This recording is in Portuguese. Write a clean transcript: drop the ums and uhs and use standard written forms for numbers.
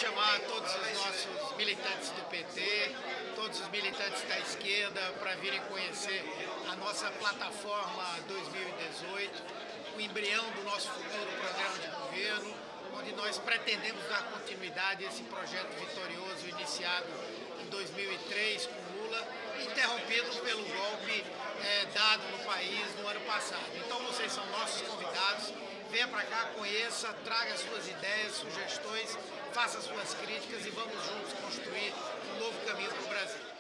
chamar todos os nossos militantes do PT, todos os militantes da esquerda para virem conhecer a nossa plataforma 2018, o embrião do nosso futuro programa de governo, onde nós pretendemos dar continuidade a esse projeto vitorioso iniciado em 2003 com Lula, interrompido pelo golpe dado no país no ano passado. Então vocês são nossos convidados, venha para cá, conheça, traga suas ideias, sugestões, faça suas críticas e vamos juntos construir um novo caminho para o Brasil.